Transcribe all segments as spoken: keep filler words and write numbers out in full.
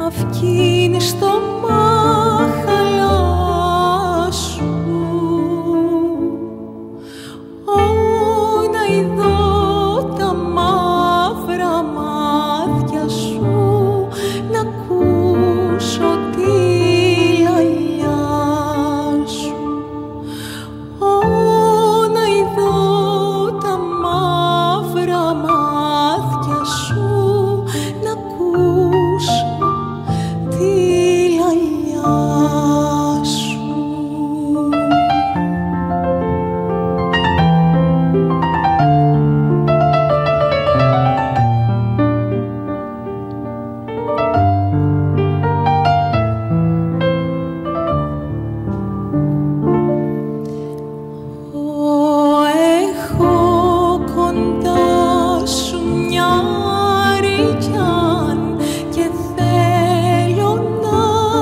βγει στο μάχαλα σου. Ω, να ειδώ τα μαύρα μάτια σου, να ακούσω τη λαλιά σου. Ω, να ειδώ τα μαύρα μάτια σου, να ακούσω τη λαλιά σου. Ω, έχω κοντά σου μια ρικιάν και θέλω να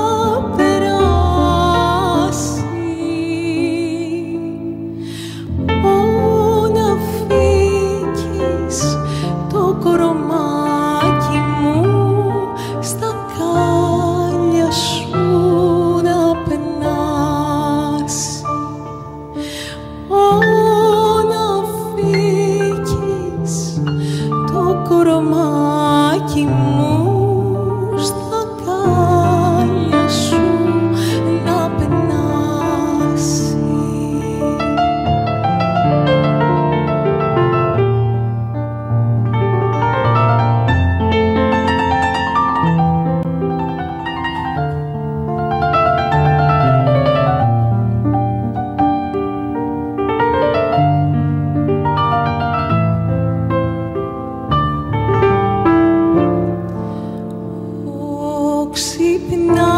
περάσει. Ω, να φύγεις το κορομάκι μου, στα κάλια σου να περνάσει. Ω, να φύγεις το κορομάκι μου, στα κάλια σου να περνάσει. Ω, ξυπνά